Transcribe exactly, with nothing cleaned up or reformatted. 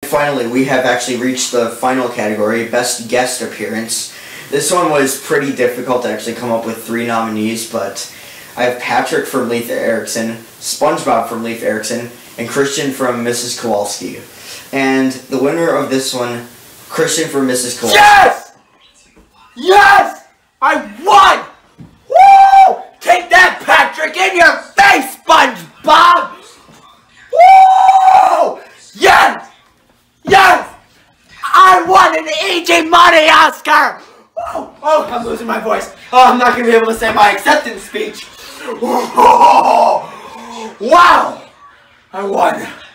Finally, we have actually reached the final category, Best Guest Appearance. This one was pretty difficult to actually come up with three nominees, but I have Patrick from Leif Erikson, SpongeBob from Leif Erikson, and Christian from Missus Kowalski. And the winner of this one, Christian from Missus Kowalski. Yes! Yes! I won! Woo! Take that, Patrick, in your face, SpongeBob! Woo! Yes! Yes! I won an Easy Money Oscar! Oh, oh, I'm losing my voice. Oh, I'm not going to be able to say my acceptance speech. Wow! I won.